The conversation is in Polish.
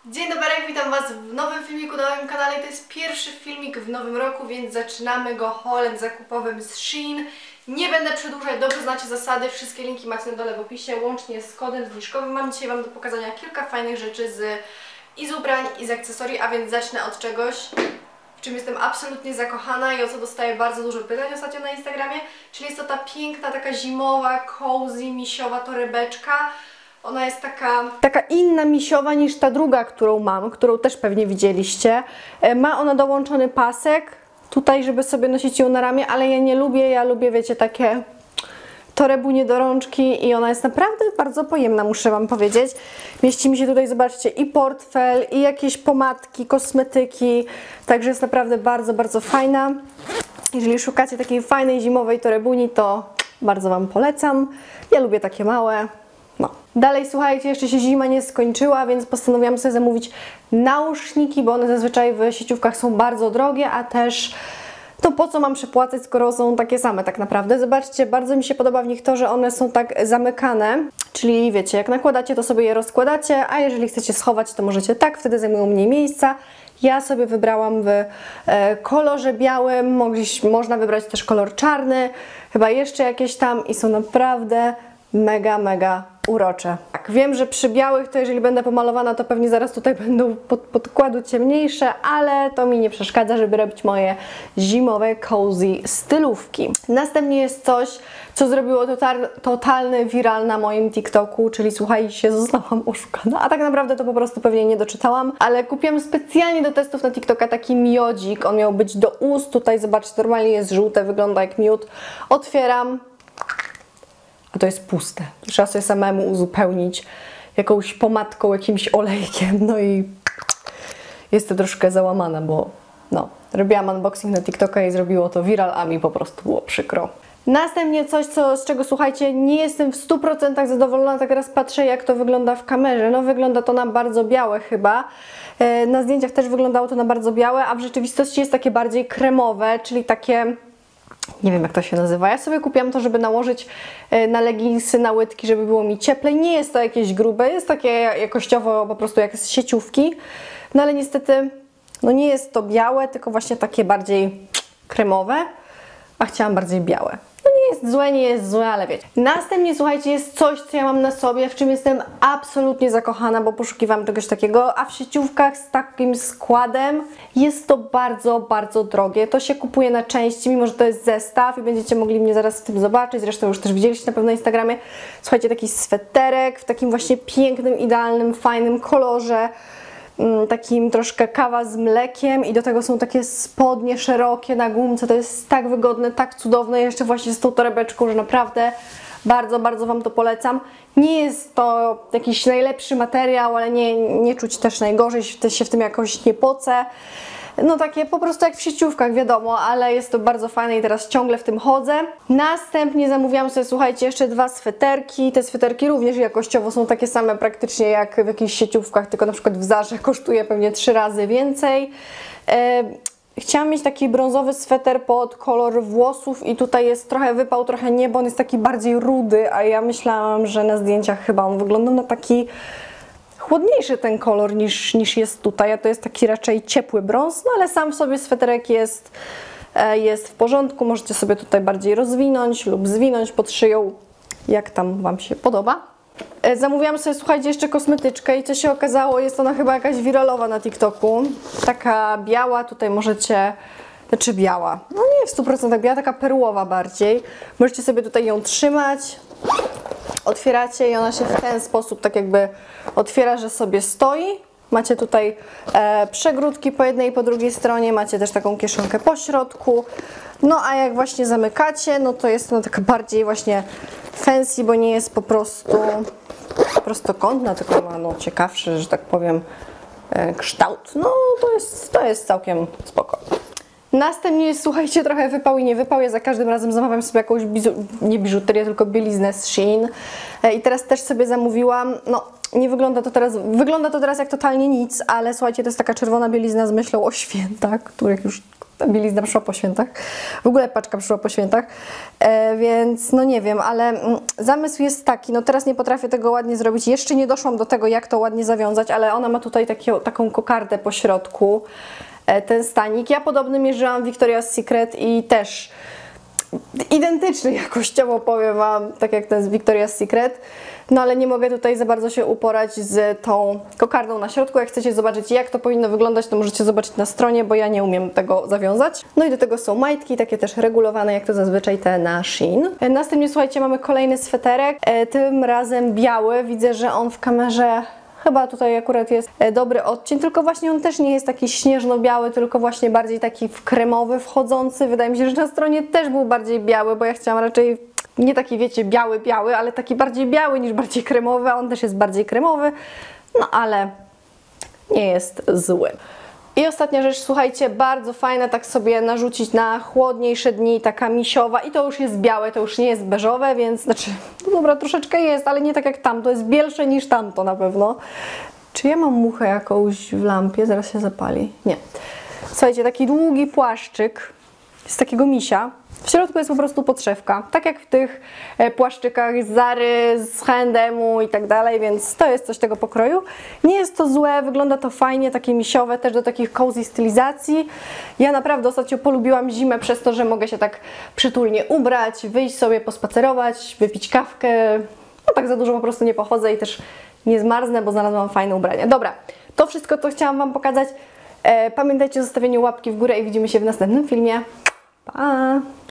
Dzień dobry, witam Was w nowym filmiku na moim kanale. To jest pierwszy filmik w nowym roku, więc zaczynamy go haulem zakupowym z Shein. Nie będę przedłużać, dobrze znacie zasady, wszystkie linki macie na dole w opisie, łącznie z kodem zniżkowym. Mam dzisiaj Wam do pokazania kilka fajnych rzeczy i z ubrań, i z akcesorii, a więc zacznę od czegoś, w czym jestem absolutnie zakochana i o co dostaję bardzo dużo pytań ostatnio na Instagramie, czyli jest to ta piękna, taka zimowa, cozy, misiowa torebeczka. Ona jest taka inna misiowa niż ta druga, którą mam, którą też pewnie widzieliście. Ma ona dołączony pasek tutaj, żeby sobie nosić ją na ramię, ale ja nie lubię, ja lubię, wiecie, takie torebunie do rączki i ona jest naprawdę bardzo pojemna, muszę Wam powiedzieć. Mieści mi się tutaj, zobaczcie, i portfel, i jakieś pomadki, kosmetyki, także jest naprawdę bardzo, bardzo fajna. Jeżeli szukacie takiej fajnej zimowej torebuni, to bardzo Wam polecam. Ja lubię takie małe. No. Dalej, słuchajcie, jeszcze się zima nie skończyła, więc postanowiłam sobie zamówić nauszniki, bo one zazwyczaj w sieciówkach są bardzo drogie, a też to po co mam przepłacać, skoro są takie same tak naprawdę. Zobaczcie, bardzo mi się podoba w nich to, że one są tak zamykane, czyli wiecie, jak nakładacie, to sobie je rozkładacie, a jeżeli chcecie schować, to możecie tak, wtedy zajmują mniej miejsca. Ja sobie wybrałam w kolorze białym, można wybrać też kolor czarny, chyba jeszcze jakieś tam i są naprawdę mega, mega urocze. Tak, wiem, że przy białych to jeżeli będę pomalowana, to pewnie zaraz tutaj będą podkładu ciemniejsze, ale to mi nie przeszkadza, żeby robić moje zimowe cozy stylówki. Następnie jest coś, co zrobiło totalny viral na moim TikToku, czyli słuchajcie, zostałam oszukana, a tak naprawdę to po prostu pewnie nie doczytałam, ale kupiłam specjalnie do testów na TikToka taki miodzik, on miał być do ust, tutaj zobaczcie, normalnie jest żółte, wygląda jak miód. Otwieram, a to jest puste. Trzeba sobie samemu uzupełnić jakąś pomadką, jakimś olejkiem, no i jestem troszkę załamana, bo no, robiłam unboxing na TikToka i zrobiło to viral, a mi po prostu było przykro. Następnie coś, z czego słuchajcie, nie jestem w 100% zadowolona, tak teraz patrzę, jak to wygląda w kamerze. No wygląda to na bardzo białe chyba. Na zdjęciach też wyglądało to na bardzo białe, a w rzeczywistości jest takie bardziej kremowe, czyli takie... Nie wiem, jak to się nazywa. Ja sobie kupiłam to, żeby nałożyć na leginsy, na łydki, żeby było mi cieplej. Nie jest to jakieś grube, jest takie jakościowo po prostu jak z sieciówki. No ale niestety, no nie jest to białe, tylko właśnie takie bardziej kremowe, a chciałam bardziej białe. No nie jest złe, ale wiecie. Następnie, słuchajcie, jest coś, co ja mam na sobie, w czym jestem absolutnie zakochana, bo poszukiwałam czegoś takiego, a w sieciówkach z takim składem jest to bardzo, bardzo drogie. To się kupuje na części, mimo że to jest zestaw i będziecie mogli mnie zaraz w tym zobaczyć, zresztą już też widzieliście na pewno na Instagramie. Słuchajcie, taki sweterek w takim właśnie pięknym, idealnym, fajnym kolorze, takim troszkę kawa z mlekiem i do tego są takie spodnie szerokie na gumce, to jest tak wygodne, tak cudowne, jeszcze właśnie z tą torebeczką, że naprawdę bardzo, bardzo Wam to polecam. Nie jest to jakiś najlepszy materiał, ale nie czuć też najgorzej, się w tym jakoś nie pocę. No takie po prostu jak w sieciówkach, wiadomo, ale jest to bardzo fajne i teraz ciągle w tym chodzę. Następnie zamówiłam sobie, słuchajcie, jeszcze dwa sweterki. Te sweterki również jakościowo są takie same praktycznie jak w jakichś sieciówkach, tylko na przykład w Zarze kosztuje pewnie 3 razy więcej. Chciałam mieć taki brązowy sweter pod kolor włosów i tutaj jest trochę wypał, trochę nie, bo on jest taki bardziej rudy, a ja myślałam, że na zdjęciach chyba on wygląda na taki chłodniejszy ten kolor niż jest tutaj, a to jest taki raczej ciepły brąz, no ale sam w sobie sweterek jest w porządku, możecie sobie tutaj bardziej rozwinąć lub zwinąć pod szyją, jak tam Wam się podoba. Zamówiłam sobie, słuchajcie, jeszcze kosmetyczkę i co się okazało, jest ona chyba jakaś wiralowa na TikToku, taka biała, tutaj możecie, znaczy biała, no nie w 100% biała, taka perłowa bardziej, możecie sobie tutaj ją trzymać, otwieracie i ona się w ten sposób tak jakby otwiera, że sobie stoi. Macie tutaj przegródki po jednej i po drugiej stronie, macie też taką kieszonkę po środku. No a jak właśnie zamykacie, no to jest ona taka bardziej właśnie fancy, bo nie jest po prostu prostokątna, tylko ma no, ciekawszy, że tak powiem, kształt. No to jest całkiem spoko. Następnie jest, słuchajcie, trochę wypał i nie wypał. Ja za każdym razem zamawiam sobie jakąś, nie biżuterię, tylko bieliznę z Shein. I teraz też sobie zamówiłam, no nie wygląda to teraz jak totalnie nic, ale słuchajcie, to jest taka czerwona bielizna z myślą o świętach, których już Ta bielizna przyszła po świętach. W ogóle paczka przyszła po świętach. Więc no nie wiem, ale zamysł jest taki, no teraz nie potrafię tego ładnie zrobić. Jeszcze nie doszłam do tego, jak to ładnie zawiązać, ale ona ma tutaj taką kokardę po środku. Ten stanik. Ja podobny mierzyłam w Victoria's Secret i też identyczny jakościowo, powiem Wam, tak jak ten z Victoria's Secret. No ale nie mogę tutaj za bardzo się uporać z tą kokardą na środku. Jak chcecie zobaczyć, jak to powinno wyglądać, to możecie zobaczyć na stronie, bo ja nie umiem tego zawiązać. No i do tego są majtki, takie też regulowane, jak to zazwyczaj te na Shein. Następnie, słuchajcie, mamy kolejny sweterek, tym razem biały. Widzę, że on w kamerze chyba tutaj akurat jest dobry odcień, tylko właśnie on też nie jest taki śnieżno-biały, tylko właśnie bardziej taki w kremowy wchodzący. Wydaje mi się, że na stronie też był bardziej biały, bo ja chciałam raczej nie taki, wiecie, biały, ale taki bardziej biały niż bardziej kremowy, a on też jest bardziej kremowy, no ale nie jest zły. I ostatnia rzecz, słuchajcie, bardzo fajna, tak sobie narzucić na chłodniejsze dni, taka misiowa i to już jest białe, to już nie jest beżowe, więc, znaczy, no dobra, troszeczkę jest, ale nie tak jak tamto, jest bielsze niż tamto na pewno. Czy ja mam muchę jakąś w lampie? Zaraz się zapali. Nie. Słuchajcie, taki długi płaszczyk z takiego misia. W środku jest po prostu podszewka, tak jak w tych płaszczykach z Zary, z H&M-u i tak dalej, więc to jest coś tego pokroju. Nie jest to złe, wygląda to fajnie, takie misiowe, też do takich cozy stylizacji. Ja naprawdę ostatnio polubiłam zimę przez to, że mogę się tak przytulnie ubrać, wyjść sobie, pospacerować, wypić kawkę. No tak za dużo po prostu nie pochodzę i też nie zmarznę, bo znalazłam fajne ubrania. Dobra, to wszystko, co chciałam Wam pokazać. Pamiętajcie o zostawieniu łapki w górę i widzimy się w następnym filmie. Pa!